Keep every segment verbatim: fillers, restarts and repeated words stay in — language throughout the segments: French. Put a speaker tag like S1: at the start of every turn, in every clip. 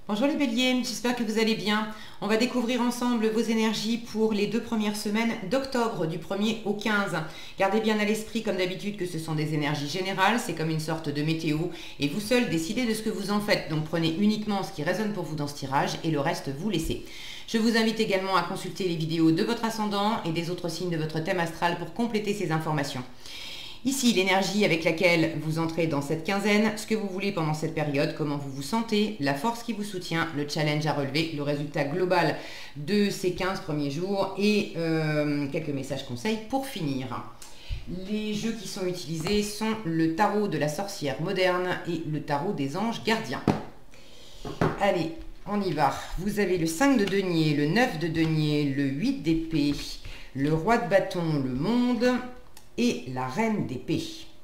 S1: Bonjour les béliers, j'espère que vous allez bien. On va découvrir ensemble vos énergies pour les deux premières semaines d'octobre, du premier au quinze. Gardez bien à l'esprit, comme d'habitude, que ce sont des énergies générales, c'est comme une sorte de météo, et vous seuls décidez de ce que vous en faites. Donc prenez uniquement ce qui résonne pour vous dans ce tirage, et le reste, vous laissez. Je vous invite également à consulter les vidéos de votre ascendant et des autres signes de votre thème astral pour compléter ces informations. Ici, l'énergie avec laquelle vous entrez dans cette quinzaine, ce que vous voulez pendant cette période, comment vous vous sentez, la force qui vous soutient, le challenge à relever, le résultat global de ces quinze premiers jours et euh, quelques messages conseils pour finir. Les jeux qui sont utilisés sont le tarot de la sorcière moderne et le tarot des anges gardiens. Allez, on y va. Vous avez le cinq de denier, le neuf de denier, le huit d'épée, le roi de bâton, le monde et la reine d'épée.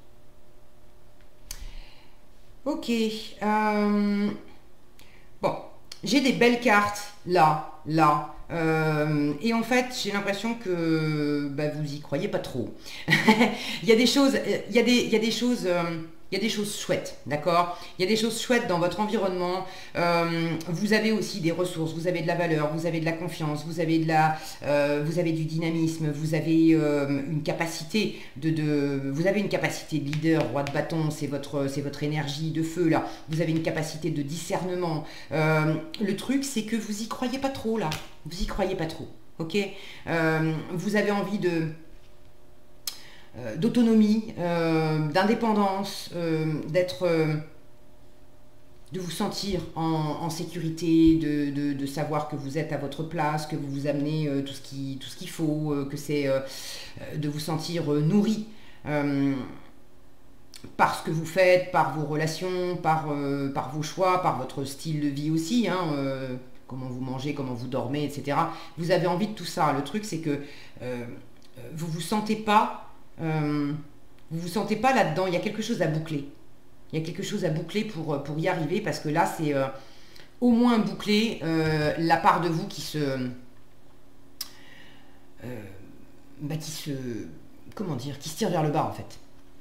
S1: Ok. Euh, bon, j'ai des belles cartes là, là. Euh, et en fait, j'ai l'impression que bah, vous y croyez pas trop. Il y a des choses, il y a des, il y a des choses. Euh, Il y a des choses chouettes, d'accord? Il y a des choses chouettes dans votre environnement. Euh, vous avez aussi des ressources, vous avez de la valeur, vous avez de la confiance, vous avez, de la, euh, vous avez du dynamisme, vous avez euh, une capacité de, de, vous avez une capacité de leader, roi de bâton, c'est votre, c'est votre énergie de feu là. Vous avez une capacité de discernement. Euh, le truc, c'est que vous y croyez pas trop là. Vous y croyez pas trop, ok? Euh, vous avez envie de Euh, d'autonomie, euh, d'indépendance, euh, d'être, euh, de vous sentir en, en sécurité, de, de, de savoir que vous êtes à votre place, que vous vous amenez euh, tout ce qui, tout ce qu'il faut, euh, que c'est euh, de vous sentir euh, nourri euh, par ce que vous faites, par vos relations, par, euh, par vos choix, par votre style de vie aussi, hein, euh, comment vous mangez, comment vous dormez, et cetera. Vous avez envie de tout ça. Le truc, c'est que euh, vous ne vous sentez pas Euh, vous ne vous sentez pas là-dedans, il y a quelque chose à boucler. Il y a quelque chose à boucler pour, pour y arriver, parce que là, c'est euh, au moins boucler euh, la part de vous qui se... Euh, bah, qui se... Comment dire? Qui se tire vers le bas, en fait.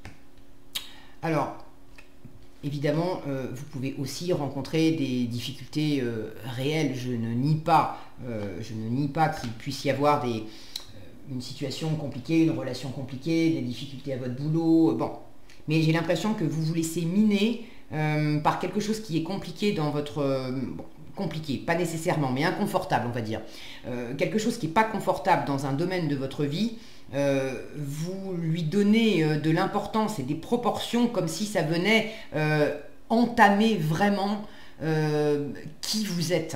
S1: Alors, évidemment, euh, vous pouvez aussi rencontrer des difficultés euh, réelles. Je ne nie pas, euh, je ne nie pas qu'il puisse y avoir des... une situation compliquée, une relation compliquée, des difficultés à votre boulot, bon. Mais j'ai l'impression que vous vous laissez miner euh, par quelque chose qui est compliqué dans votre... Euh, bon, compliqué, pas nécessairement, mais inconfortable, on va dire. Euh, quelque chose qui n'est pas confortable dans un domaine de votre vie, euh, vous lui donnez euh, de l'importance et des proportions comme si ça venait euh, entamer vraiment euh, qui vous êtes.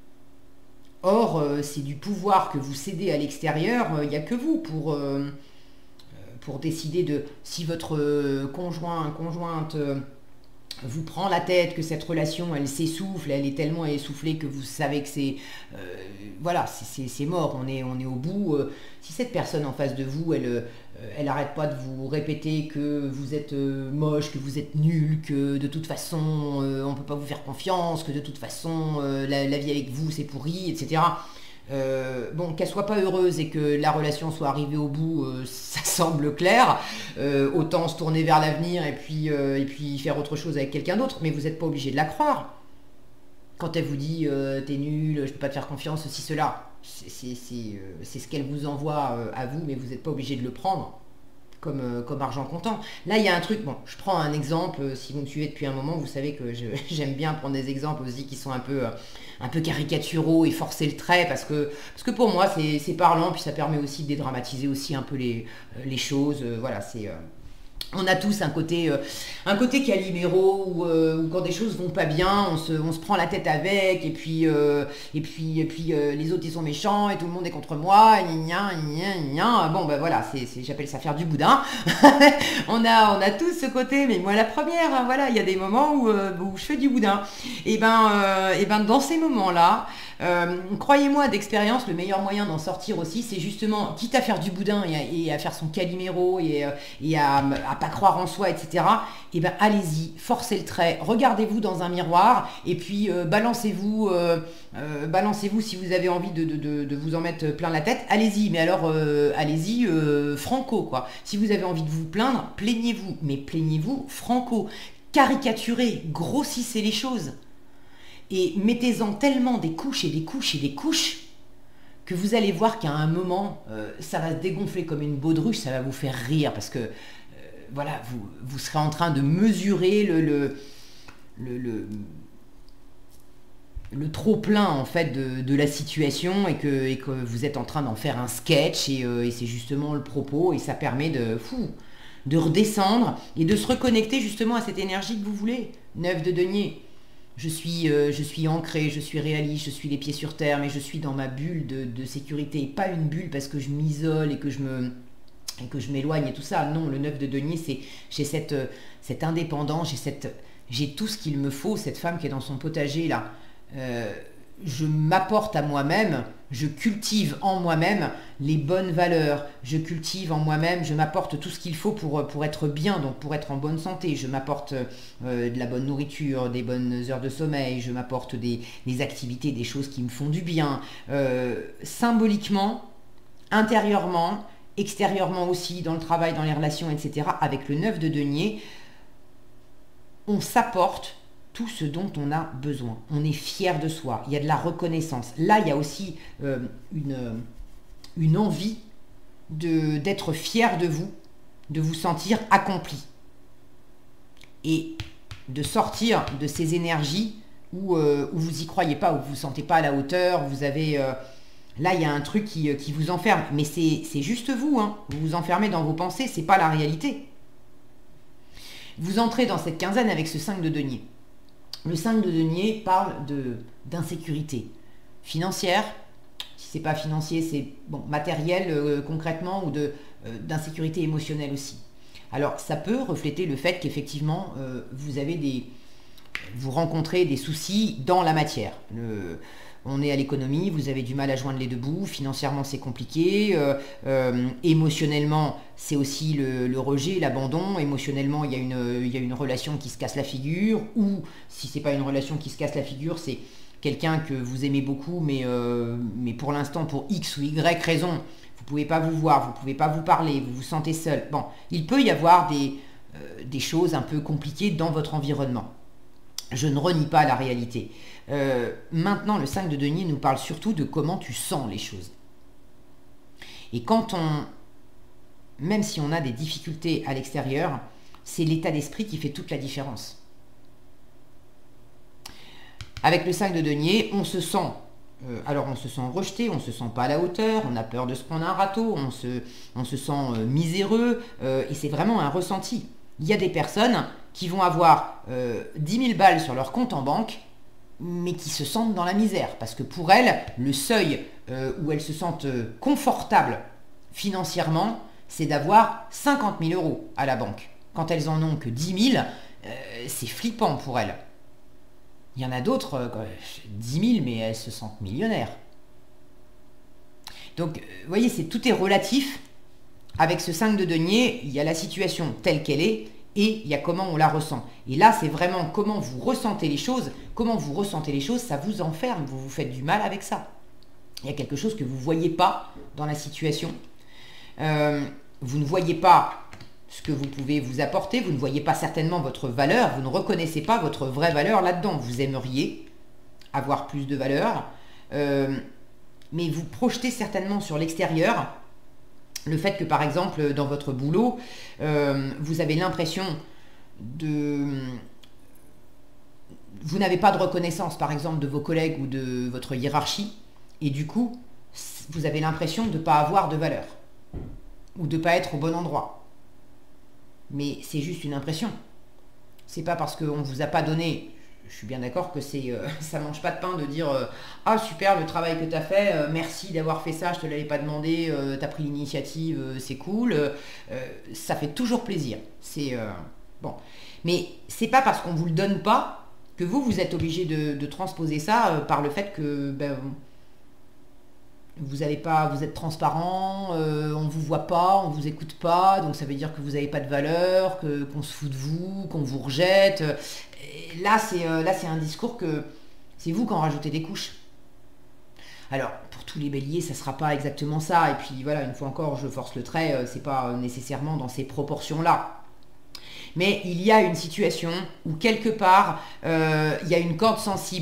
S1: Or, euh, c'est du pouvoir que vous cédez à l'extérieur, il euh, n'y a que vous pour, euh, pour décider de si votre euh, conjoint, conjointe euh, vous prend la tête, que cette relation, elle s'essouffle, elle est tellement essoufflée que vous savez que c'est... Euh, voilà, c'est mort, on est, on est au bout. Euh, si cette personne en face de vous, elle... Euh, elle n'arrête pas de vous répéter que vous êtes euh, moche, que vous êtes nul, que de toute façon euh, on ne peut pas vous faire confiance, que de toute façon euh, la, la vie avec vous c'est pourri, et cetera. Euh, bon, qu'elle soit pas heureuse et que la relation soit arrivée au bout, euh, ça semble clair. Euh, autant se tourner vers l'avenir et puis, euh, et puis faire autre chose avec quelqu'un d'autre, mais vous n'êtes pas obligé de la croire. Quand elle vous dit euh, t'es nul, je peux pas te faire confiance, ceci, cela, c'est euh, ce qu'elle vous envoie euh, à vous, mais vous n'êtes pas obligé de le prendre comme, euh, comme argent comptant. Là, il y a un truc, bon, je prends un exemple, euh, si vous me suivez depuis un moment, vous savez que j'aime bien prendre des exemples aussi qui sont un peu, euh, un peu caricaturaux et forcer le trait, parce que, parce que pour moi, c'est parlant, puis ça permet aussi de dédramatiser aussi un peu les, euh, les choses, euh, voilà, c'est... Euh, on a tous un côté, euh, un côté caliméro où, euh, où quand des choses vont pas bien, on se, on se prend la tête avec et puis, euh, et puis, et puis euh, les autres ils sont méchants et tout le monde est contre moi. Gna, gna, gna. Bon ben voilà, c'est j'appelle ça faire du boudin. on a, on a tous ce côté, mais moi la première, hein, voilà, il y a des moments où, euh, où je fais du boudin. Et ben, euh, et ben dans ces moments-là. Euh, croyez-moi, d'expérience, le meilleur moyen d'en sortir aussi, c'est justement, quitte à faire du boudin et à, et à faire son caliméro et, et à, à pas croire en soi, et cetera. Et ben allez-y, forcez le trait, regardez-vous dans un miroir et puis euh, balancez-vous, euh, euh, balancez-vous si vous avez envie de, de, de, de vous en mettre plein la tête. Allez-y, mais alors euh, allez-y euh, franco quoi. Si vous avez envie de vous plaindre, plaignez-vous, mais plaignez-vous franco. Caricaturez, grossissez les choses. Et mettez-en tellement des couches et des couches et des couches que vous allez voir qu'à un moment, euh, ça va se dégonfler comme une baudruche, ça va vous faire rire parce que, euh, voilà, vous, vous serez en train de mesurer le, le, le, le, le trop-plein, en fait, de, de la situation et que, et que vous êtes en train d'en faire un sketch et, euh, et c'est justement le propos et ça permet de, fou, de redescendre et de se reconnecter justement à cette énergie que vous voulez. Neuf de denier. Je suis, euh, je suis ancré, je suis réaliste, je suis les pieds sur terre, mais je suis dans ma bulle de, de sécurité. Et pas une bulle parce que je m'isole et que je me et que je m'éloigne et tout ça. Non, le neuf de denier, c'est j'ai cette, euh, cette indépendance, j'ai cette j'ai tout ce qu'il me faut. Cette femme qui est dans son potager là, euh, je m'apporte à moi-même, je cultive en moi-même les bonnes valeurs, je cultive en moi-même, je m'apporte tout ce qu'il faut pour, pour être bien, donc pour être en bonne santé. Je m'apporte euh, de la bonne nourriture, des bonnes heures de sommeil, je m'apporte des, des activités, des choses qui me font du bien. Euh, symboliquement, intérieurement, extérieurement aussi, dans le travail, dans les relations, et cetera. Avec le neuf de denier, on s'apporte tout ce dont on a besoin. On est fier de soi, il y a de la reconnaissance. Là, il y a aussi euh, une, une envie de, d'être fier de vous, de vous sentir accompli. Et de sortir de ces énergies où, euh, où vous n'y croyez pas, où vous ne vous sentez pas à la hauteur, vous avez... Euh, là, il y a un truc qui, qui vous enferme. Mais c'est, c'est juste vous, hein. Vous vous enfermez dans vos pensées, c'est pas la réalité. Vous entrez dans cette quinzaine avec ce cinq de denier. Le cinq de denier parle de, d'insécurité financière. Si ce n'est pas financier, c'est bon, matériel euh, concrètement ou de, euh, d'insécurité émotionnelle aussi. Alors, ça peut refléter le fait qu'effectivement, euh, vous avez des, vous rencontrez des soucis dans la matière. Le, on est à l'économie, vous avez du mal à joindre les deux bouts, financièrement c'est compliqué, euh, euh, émotionnellement c'est aussi le, le rejet, l'abandon, émotionnellement il y, a une, il y a une relation qui se casse la figure, ou si c'est pas une relation qui se casse la figure, c'est quelqu'un que vous aimez beaucoup, mais, euh, mais pour l'instant pour X ou Y raison, vous pouvez pas vous voir, vous pouvez pas vous parler, vous vous sentez seul. Bon, il peut y avoir des, euh, des choses un peu compliquées dans votre environnement. Je ne renie pas la réalité. Euh, maintenant, le cinq de denier nous parle surtout de comment tu sens les choses. Et quand on, même si on a des difficultés à l'extérieur, c'est l'état d'esprit qui fait toute la différence. Avec le cinq de denier, on se sent, euh, alors on se sent rejeté, on ne se sent pas à la hauteur, on a peur de se prendre un râteau, on se, on se sent euh, miséreux, euh, et c'est vraiment un ressenti. Il y a des personnes qui vont avoir euh, dix mille balles sur leur compte en banque, mais qui se sentent dans la misère. Parce que pour elles, le seuil euh, où elles se sentent euh, confortables financièrement, c'est d'avoir cinquante mille euros à la banque. Quand elles en ont que dix mille, euh, c'est flippant pour elles. Il y en a d'autres, euh, dix mille, mais elles se sentent millionnaires. Donc, vous voyez, c'est, tout est relatif. Avec ce cinq de denier, il y a la situation telle qu'elle est, et il y a comment on la ressent. Et là, c'est vraiment comment vous ressentez les choses. Comment vous ressentez les choses, ça vous enferme. Vous vous faites du mal avec ça. Il y a quelque chose que vous ne voyez pas dans la situation. Euh, vous ne voyez pas ce que vous pouvez vous apporter. Vous ne voyez pas certainement votre valeur. Vous ne reconnaissez pas votre vraie valeur là-dedans. Vous aimeriez avoir plus de valeur. Euh, mais vous projetez certainement sur l'extérieur le fait que, par exemple, dans votre boulot, euh, vous avez l'impression de... Vous n'avez pas de reconnaissance, par exemple, de vos collègues ou de votre hiérarchie, et du coup, vous avez l'impression de ne pas avoir de valeur, ou de ne pas être au bon endroit. Mais c'est juste une impression. C'est pas parce qu'on ne vous a pas donné... Je suis bien d'accord que c'est, euh, ça mange pas de pain de dire euh, ah super le travail que tu as fait, euh, merci d'avoir fait ça, je te l'avais pas demandé, euh, tu as pris l'initiative, euh, c'est cool. Euh, ça fait toujours plaisir. C'est euh, bon. Mais c'est pas parce qu'on vous le donne pas que vous, vous êtes obligé de, de transposer ça euh, par le fait que ben, vous avez pas, vous êtes transparent, euh, on vous voit pas, on vous écoute pas, donc ça veut dire que vous n'avez pas de valeur, que, qu'on se fout de vous, qu'on vous rejette. Et là, c'est, euh, là, c'est un discours que c'est vous qui en rajoutez des couches. Alors, pour tous les béliers, ça ne sera pas exactement ça. Et puis voilà, une fois encore, je force le trait, euh, c'est pas nécessairement dans ces proportions-là. Mais il y a une situation où quelque part, euh, il y a une corde sensible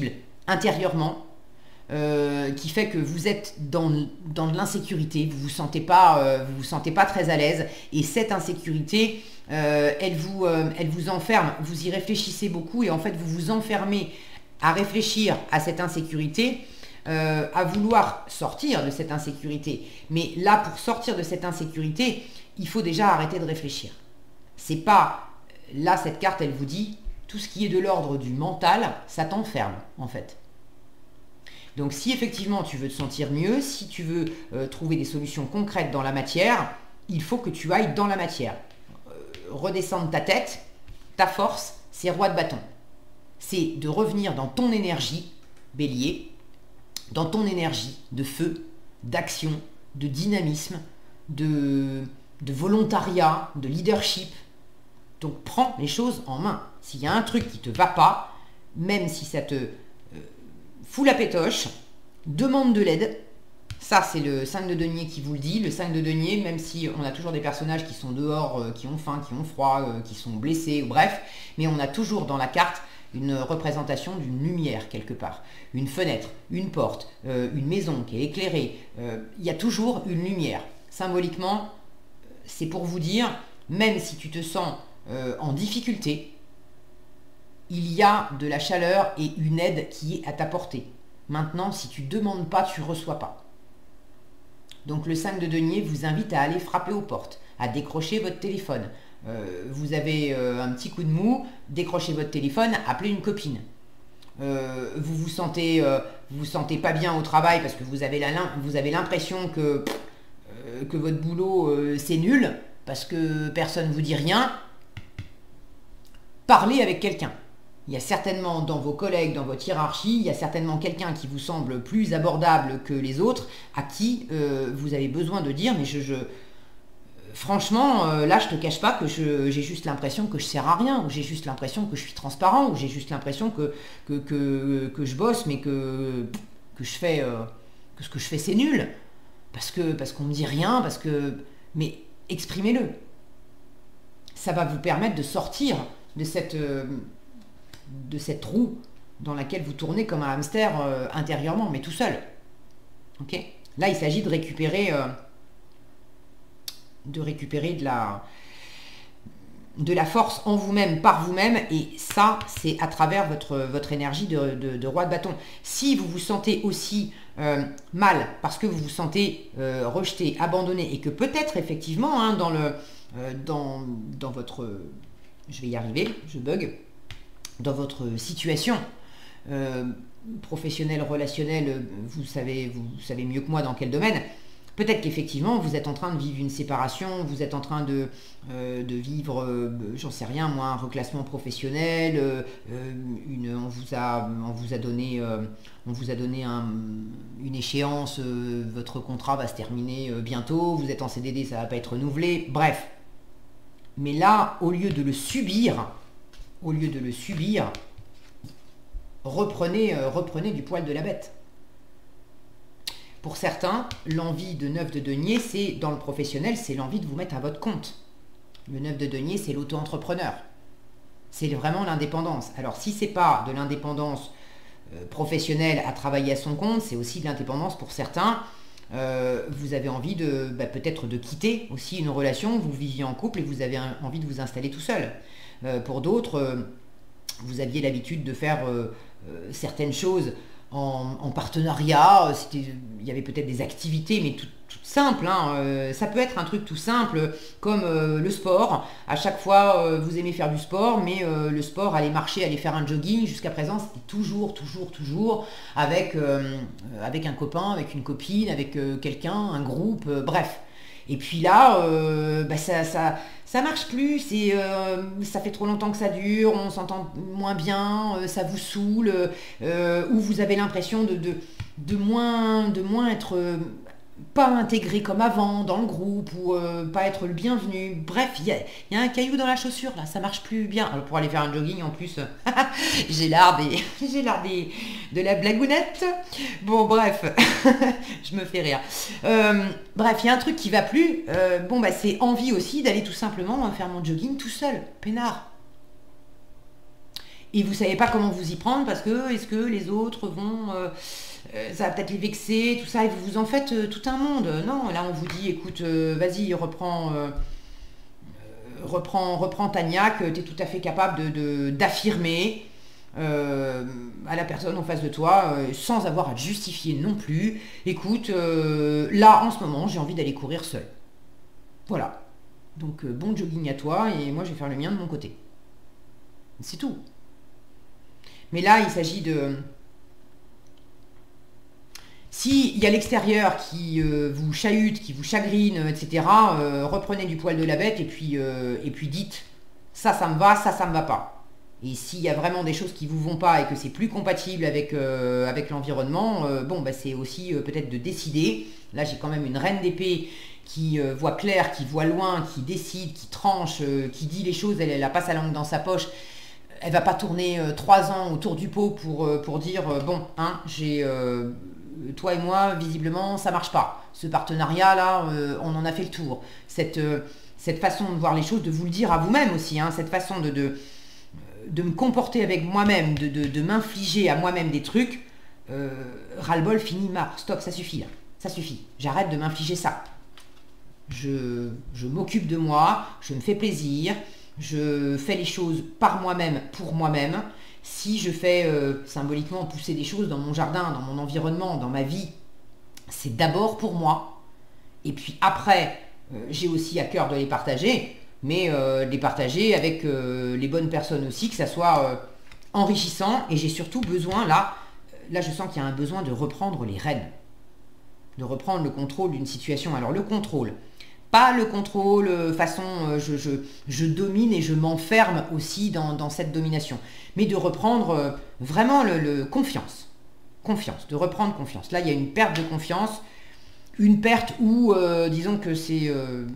S1: intérieurement, euh, qui fait que vous êtes dans, dans de l'insécurité, vous vous sentez pas, euh, vous vous sentez pas très à l'aise, et cette insécurité, euh, elle vous, euh, elle vous enferme. Vous y réfléchissez beaucoup et en fait vous vous enfermez à réfléchir à cette insécurité, euh, à vouloir sortir de cette insécurité. Mais là, pour sortir de cette insécurité, il faut déjà arrêter de réfléchir. C'est pas là, cette carte, elle vous dit tout ce qui est de l'ordre du mental, ça t'enferme en fait. Donc si effectivement tu veux te sentir mieux, si tu veux euh, trouver des solutions concrètes dans la matière, il faut que tu ailles dans la matière. Euh, redescendre ta tête, ta force, c'est roi de bâton. C'est de revenir dans ton énergie, bélier, dans ton énergie de feu, d'action, de dynamisme, de, de volontariat, de leadership. Donc prends les choses en main. S'il y a un truc qui ne te va pas, même si ça te euh, fout la pétoche, demande de l'aide. Ça, c'est le cinq de denier qui vous le dit. Le cinq de denier, même si on a toujours des personnages qui sont dehors, euh, qui ont faim, qui ont froid, euh, qui sont blessés, ou bref, mais on a toujours dans la carte une représentation d'une lumière quelque part. Une fenêtre, une porte, euh, une maison qui est éclairée. Euh, il y a toujours une lumière. Symboliquement, c'est pour vous dire, même si tu te sens euh, en difficulté, il y a de la chaleur et une aide qui est à ta portée. Maintenant, si tu ne demandes pas, tu ne reçois pas. Donc le cinq de denier vous invite à aller frapper aux portes, à décrocher votre téléphone. Euh, vous avez euh, un petit coup de mou, décrochez votre téléphone, appelez une copine. Euh, vous vous sentez, euh, vous vous sentez pas bien au travail parce que vous avez la, vous avez l'impression que, euh, que votre boulot euh, c'est nul, parce que personne ne vous dit rien. Parlez avec quelqu'un. Il y a certainement dans vos collègues, dans votre hiérarchie, il y a certainement quelqu'un qui vous semble plus abordable que les autres, à qui euh, vous avez besoin de dire, mais je... je franchement, euh, là, je te cache pas que j'ai juste l'impression que je sers à rien, ou j'ai juste l'impression que je suis transparent, ou j'ai juste l'impression que, que, que, que je bosse, mais que, que, je fais, euh, que ce que je fais, c'est nul. Parce que parce qu'on me dit rien, parce que... Mais exprimez-le. Ça va vous permettre de sortir de cette, euh, de cette roue dans laquelle vous tournez comme un hamster euh, intérieurement, mais tout seul. Ok ? Là, il s'agit de récupérer... Euh, de récupérer de la, de la force en vous-même, par vous-même, et ça, c'est à travers votre, votre énergie de, de, de roi de bâton. Si vous vous sentez aussi euh, mal, parce que vous vous sentez euh, rejeté, abandonné, et que peut-être, effectivement, hein, dans, le, euh, dans, dans votre... Je vais y arriver, je bug. Dans votre situation euh, professionnelle, relationnelle, vous savez, vous savez mieux que moi dans quel domaine. Peut-être qu'effectivement, vous êtes en train de vivre une séparation, vous êtes en train de, euh, de vivre, euh, j'en sais rien, moi, un reclassement professionnel, euh, une, on, vous a, on vous a donné, euh, on vous a donné un, une échéance, euh, votre contrat va se terminer euh, bientôt, vous êtes en C D D, ça ne va pas être renouvelé, bref. Mais là, au lieu de le subir, au lieu de le subir, reprenez, euh, reprenez du poil de la bête. Pour certains, l'envie de neuf de denier, c'est dans le professionnel, c'est l'envie de vous mettre à votre compte. Le neuf de denier, c'est l'auto-entrepreneur. C'est vraiment l'indépendance. Alors, si ce n'est pas de l'indépendance euh, professionnelle à travailler à son compte, c'est aussi de l'indépendance pour certains. Euh, vous avez envie de bah, peut-être de quitter aussi une relation, vous viviez en couple et vous avez un, envie de vous installer tout seul. Euh, pour d'autres, euh, vous aviez l'habitude de faire euh, euh, certaines choses En, en partenariat, il y avait peut-être des activités, mais toutes tout simples. Hein. Euh, ça peut être un truc tout simple, comme euh, le sport. À chaque fois, euh, vous aimez faire du sport, mais euh, le sport, aller marcher, aller faire un jogging, jusqu'à présent, c'était toujours, toujours, toujours avec, euh, avec un copain, avec une copine, avec euh, quelqu'un, un groupe, euh, bref. Et puis là, euh, bah ça, ça, ça marche plus, c'est, euh, ça fait trop longtemps que ça dure, on s'entend moins bien, euh, ça vous saoule, euh, ou vous avez l'impression de, de, de, moins, de moins être euh, pas intégré comme avant dans le groupe, ou euh, pas être le bienvenu. Bref, il y a, y a un caillou dans la chaussure, là, ça marche plus bien. Alors pour aller faire un jogging, en plus, j'ai l'art des, j'ai l'art des, de la blagounette. Bon, bref, je me fais rire. Euh, bref, il y a un truc qui va plus. Euh, bon, bah, c'est envie aussi d'aller tout simplement faire mon jogging tout seul, peinard. et vous ne savez pas comment vous y prendre parce que est-ce que les autres vont... Euh, euh, ça va peut-être les vexer, tout ça, et vous vous en faites euh, tout un monde. Non, là on vous dit, écoute, euh, vas-y, reprends, euh, reprends, reprends ta niaque, tu es tout à fait capable de, de, d'affirmer euh, à la personne en face de toi, euh, sans avoir à te justifier non plus. Écoute, euh, là en ce moment, j'ai envie d'aller courir seul. Voilà. Donc euh, bon jogging à toi, et moi je vais faire le mien de mon côté. C'est tout. Mais là, il s'agit de... S'il y a l'extérieur qui euh, vous chahute, qui vous chagrine, et cetera, euh, reprenez du poil de la bête et puis, euh, et puis dites « ça, ça me va, ça, ça me va pas ». Et s'il y a vraiment des choses qui ne vous vont pas et que c'est plus compatible avec, euh, avec l'environnement, euh, bon, bah, c'est aussi euh, peut-être de décider. Là, j'ai quand même une reine d'épée qui euh, voit clair, qui voit loin, qui décide, qui tranche, euh, qui dit les choses, elle, elle a pas sa langue dans sa poche. Elle va pas tourner euh, trois ans autour du pot pour, euh, pour dire euh, bon, hein, j'ai... Euh, toi et moi, visiblement, ça marche pas. Ce partenariat-là, euh, on en a fait le tour. Cette, euh, cette façon de voir les choses, de vous le dire à vous-même aussi, hein, cette façon de, de, de me comporter avec moi-même, de, de, de m'infliger à moi-même des trucs, euh, ras-le-bol, fini, marre, stop, ça suffit. Là. Ça suffit. J'arrête de m'infliger ça. Je, je m'occupe de moi, je me fais plaisir, je fais les choses par moi-même, pour moi-même. Si je fais euh, symboliquement pousser des choses dans mon jardin, dans mon environnement, dans ma vie, c'est d'abord pour moi. Et puis après, euh, j'ai aussi à cœur de les partager, mais euh, les partager avec euh, les bonnes personnes aussi, que ça soit euh, enrichissant. Et j'ai surtout besoin, là, là je sens qu'il y a un besoin de reprendre les rênes, de reprendre le contrôle d'une situation. Alors le contrôle, pas le contrôle euh, façon euh, je, je, je domine et je m'enferme aussi dans, dans cette domination, mais de reprendre euh, vraiment le, le confiance, confiance, de reprendre confiance. Là, il y a une perte de confiance, une perte où, euh, disons que c'est... Euh,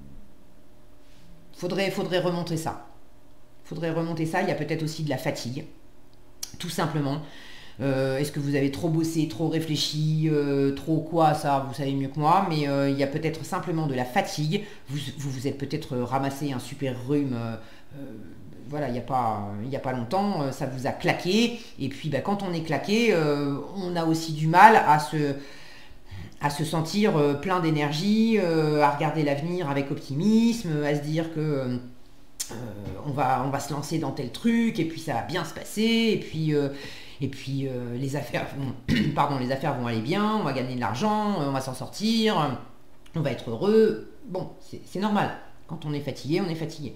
S1: faudrait, faudrait remonter ça. Faudrait remonter ça. Il y a peut-être aussi de la fatigue, tout simplement. Euh, Est-ce que vous avez trop bossé, trop réfléchi, euh, trop quoi, ça vous savez mieux que moi, mais euh, il y a peut-être simplement de la fatigue, vous vous, vous êtes peut-être ramassé un super rhume, euh, euh, voilà, il n'y a, a pas longtemps, euh, ça vous a claqué, et puis bah, quand on est claqué, euh, on a aussi du mal à se, à se sentir euh, plein d'énergie, euh, à regarder l'avenir avec optimisme, à se dire que... Euh, Euh, on, va, on va se lancer dans tel truc, et puis ça va bien se passer, et puis, euh, et puis euh, les, affaires vont, pardon, les affaires vont aller bien, on va gagner de l'argent, on va s'en sortir, on va être heureux. Bon, c'est normal. Quand on est fatigué, on est fatigué.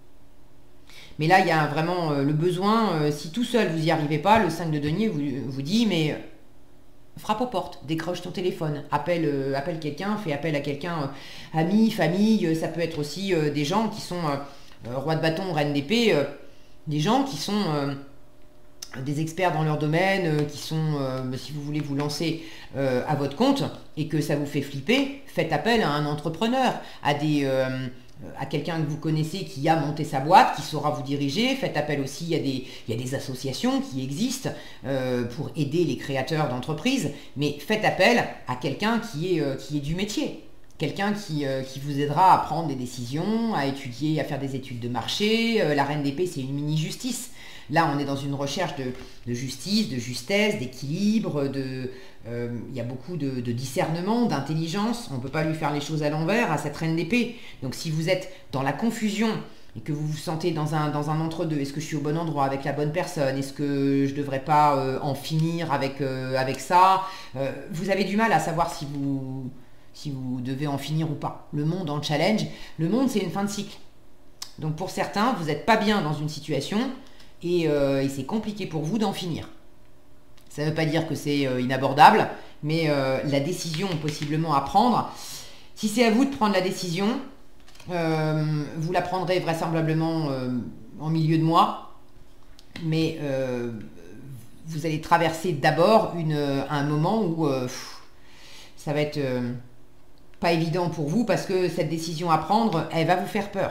S1: Mais là, il y a vraiment euh, le besoin, euh, si tout seul vous n'y arrivez pas, le cinq de denier vous, vous dit, mais... frappe aux portes, décroche ton téléphone, appelle, euh, appelle quelqu'un, fais appel à quelqu'un, euh, ami, famille, euh, ça peut être aussi euh, des gens qui sont... Euh, Euh, roi de bâton, reine d'épée, euh, des gens qui sont euh, des experts dans leur domaine, euh, qui sont, euh, si vous voulez vous lancer euh, à votre compte et que ça vous fait flipper, faites appel à un entrepreneur, à, des, euh, à quelqu'un que vous connaissez qui a monté sa boîte, qui saura vous diriger. Faites appel aussi à des, il y a des associations qui existent euh, pour aider les créateurs d'entreprises, mais faites appel à quelqu'un qui est, euh, qui est du métier. Quelqu'un qui, euh, qui vous aidera à prendre des décisions, à étudier, à faire des études de marché. Euh, la reine d'épée, c'est une mini-justice. Là, on est dans une recherche de, de justice, de justesse, d'équilibre, de, euh, il y a beaucoup de, de discernement, d'intelligence. On ne peut pas lui faire les choses à l'envers à cette reine d'épée. Donc si vous êtes dans la confusion et que vous vous sentez dans un, dans un entre-deux, est-ce que je suis au bon endroit avec la bonne personne? Est-ce que je ne devrais pas euh, en finir avec, euh, avec ça? euh, Vous avez du mal à savoir si vous... si vous devez en finir ou pas. Le monde en challenge, le monde c'est une fin de cycle. Donc pour certains, vous n'êtes pas bien dans une situation et, euh, et c'est compliqué pour vous d'en finir. Ça ne veut pas dire que c'est euh, inabordable, mais euh, la décision possiblement à prendre, si c'est à vous de prendre la décision, euh, vous la prendrez vraisemblablement euh, en milieu de mois, mais euh, vous allez traverser d'abord un moment où euh, pff, ça va être... Euh, pas évident pour vous parce que cette décision à prendre, elle va vous faire peur.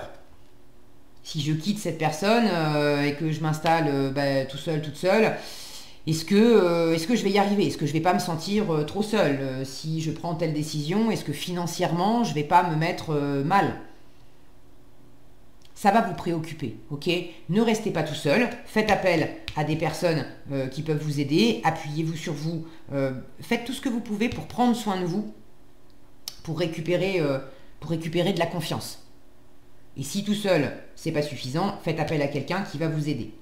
S1: Si je quitte cette personne euh, et que je m'installe euh, bah, tout seul, toute seule, est-ce que, euh, est-ce que je vais y arriver? Est-ce que je vais pas me sentir euh, trop seule? euh, Si je prends telle décision, est-ce que financièrement, je vais pas me mettre euh, mal? ça va vous préoccuper, ok? Ne restez pas tout seul, faites appel à des personnes euh, qui peuvent vous aider, appuyez-vous sur vous, euh, faites tout ce que vous pouvez pour prendre soin de vous, pour récupérer, euh, pour récupérer de la confiance. Et si tout seul, c'est pas suffisant, faites appel à quelqu'un qui va vous aider.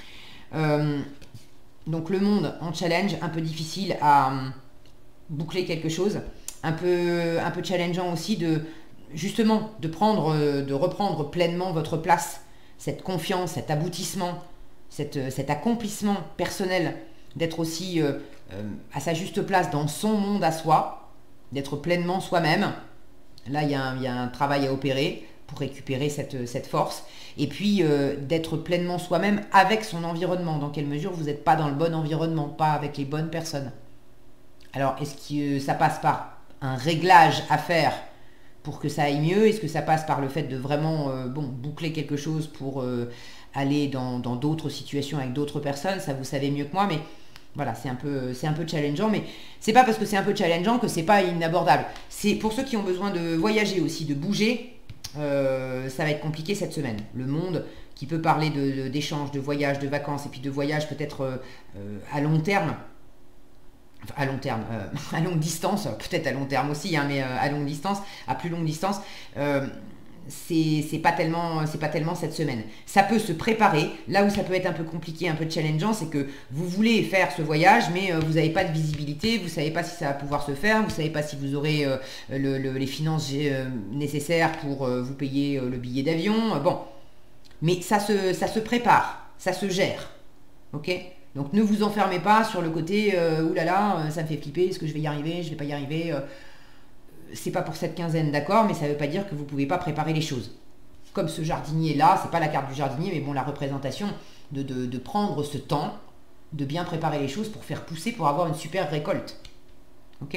S1: Euh, donc le monde en challenge, un peu difficile à euh, boucler quelque chose, un peu, un peu challengeant aussi de... justement, de prendre, de reprendre pleinement votre place, cette confiance, cet aboutissement, cette, cet accomplissement personnel, d'être aussi euh, euh, à sa juste place dans son monde à soi, d'être pleinement soi-même. Là, il y, y a un travail à opérer pour récupérer cette, cette force. Et puis, euh, d'être pleinement soi-même avec son environnement. Dans quelle mesure vous n'êtes pas dans le bon environnement, pas avec les bonnes personnes. Alors, est-ce que ça passe par un réglage à faire pour que ça aille mieux? Est-ce que ça passe par le fait de vraiment euh, bon, boucler quelque chose pour euh, aller dans d'autres situations avec d'autres personnes? Ça, vous savez mieux que moi, mais voilà, c'est un peu, c'est un peu challengeant. Mais c'est pas parce que c'est un peu challengeant que c'est pas inabordable. C'est pour ceux qui ont besoin de voyager aussi, de bouger, euh, ça va être compliqué cette semaine. Le monde qui peut parler de, de, d'échanges, de voyages, de vacances, et puis de voyages peut-être euh, euh, à long terme, Enfin, à long terme, euh, à longue distance, peut-être à long terme aussi, hein, mais euh, à longue distance, à plus longue distance, euh, c'est c'est pas tellement, c'est pas tellement cette semaine. Ça peut se préparer. Là où ça peut être un peu compliqué, un peu challengeant, c'est que vous voulez faire ce voyage, mais euh, vous n'avez pas de visibilité, vous savez pas si ça va pouvoir se faire, vous savez pas si vous aurez euh, le, le, les finances euh, nécessaires pour euh, vous payer euh, le billet d'avion. Bon, mais ça se, ça se prépare, ça se gère, ok? Donc ne vous enfermez pas sur le côté euh, oulala, euh, ça me fait flipper, est-ce que je vais y arriver, je vais pas y arriver. Euh, c'est pas pour cette quinzaine, d'accord, mais ça veut pas dire que vous pouvez pas préparer les choses. Comme ce jardinier là, c'est pas la carte du jardinier, mais bon, la représentation de, de, de prendre ce temps, de bien préparer les choses pour faire pousser, pour avoir une super récolte. Ok.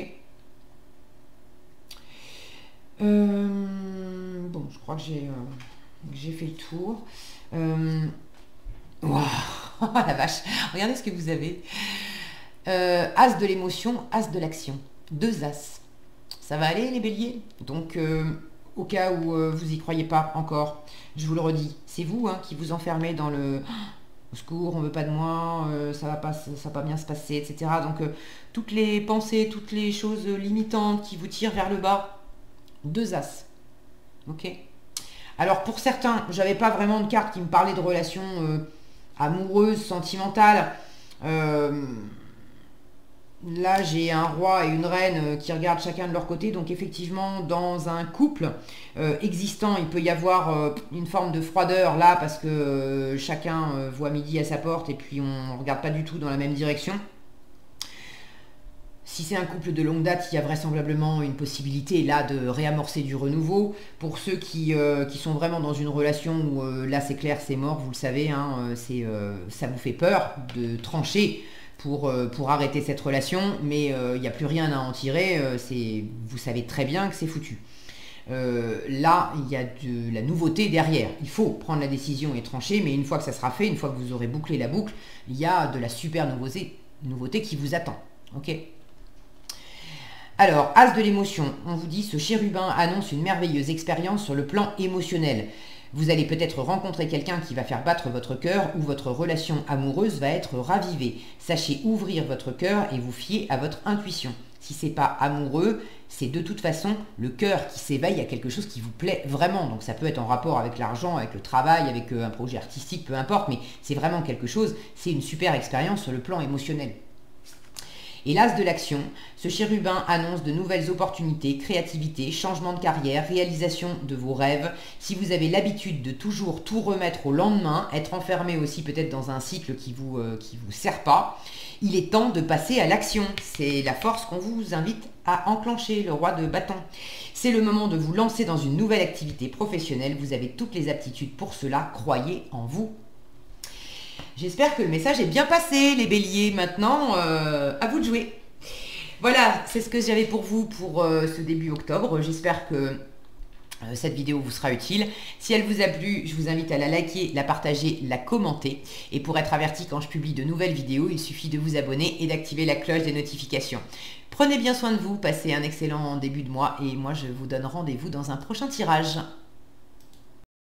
S1: euh, Bon, je crois que j'ai euh, j'ai fait le tour. Euh, Waouh, oh, la vache, regardez ce que vous avez. Euh, as de l'émotion, as de l'action. Deux as. Ça va aller les béliers? Donc, euh, au cas où euh, vous n'y croyez pas encore, je vous le redis, c'est vous hein, qui vous enfermez dans le « au secours, on veut pas de moi, euh, ça va pas, ça va pas bien se passer, et cetera » Donc, euh, toutes les pensées, toutes les choses limitantes qui vous tirent vers le bas, deux as. Ok. Alors, pour certains, j'avais pas vraiment de carte qui me parlait de relations... Euh, amoureuse, sentimentale. Euh, là, j'ai un roi et une reine qui regardent chacun de leur côté. Donc, effectivement, dans un couple euh, existant, il peut y avoir euh, une forme de froideur là parce que euh, chacun euh, voit midi à sa porte et puis on ne regarde pas du tout dans la même direction. Si c'est un couple de longue date, il y a vraisemblablement une possibilité là de réamorcer du renouveau. Pour ceux qui, euh, qui sont vraiment dans une relation où euh, là c'est clair, c'est mort, vous le savez, hein, c'est, euh, ça vous fait peur de trancher pour, euh, pour arrêter cette relation, mais euh, il n'y a plus rien à en tirer, euh, c'est, vous savez très bien que c'est foutu. Euh, là, il y a de la nouveauté derrière. Il faut prendre la décision et trancher, mais une fois que ça sera fait, une fois que vous aurez bouclé la boucle, il y a de la super nouveauté, nouveauté qui vous attend. Ok ? Alors, as de l'émotion, on vous dit ce chérubin annonce une merveilleuse expérience sur le plan émotionnel. Vous allez peut-être rencontrer quelqu'un qui va faire battre votre cœur ou votre relation amoureuse va être ravivée. Sachez ouvrir votre cœur et vous fier à votre intuition. Si c'est pas amoureux, c'est de toute façon le cœur qui s'éveille à quelque chose qui vous plaît vraiment. Donc ça peut être en rapport avec l'argent, avec le travail, avec un projet artistique, peu importe, mais c'est vraiment quelque chose, c'est une super expérience sur le plan émotionnel. Et l'as de l'action, ce chérubin annonce de nouvelles opportunités, créativité, changement de carrière, réalisation de vos rêves. Si vous avez l'habitude de toujours tout remettre au lendemain, être enfermé aussi peut-être dans un cycle qui vous, euh, qui vous sert pas, il est temps de passer à l'action. C'est la force qu'on vous invite à enclencher, le roi de bâton. C'est le moment de vous lancer dans une nouvelle activité professionnelle. Vous avez toutes les aptitudes pour cela, croyez en vous. J'espère que le message est bien passé, les béliers. Maintenant, euh, à vous de jouer. Voilà, c'est ce que j'avais pour vous pour euh, ce début octobre. J'espère que euh, cette vidéo vous sera utile. Si elle vous a plu, je vous invite à la liker, la partager, la commenter. Et pour être averti quand je publie de nouvelles vidéos, il suffit de vous abonner et d'activer la cloche des notifications. Prenez bien soin de vous, passez un excellent début de mois et moi je vous donne rendez-vous dans un prochain tirage.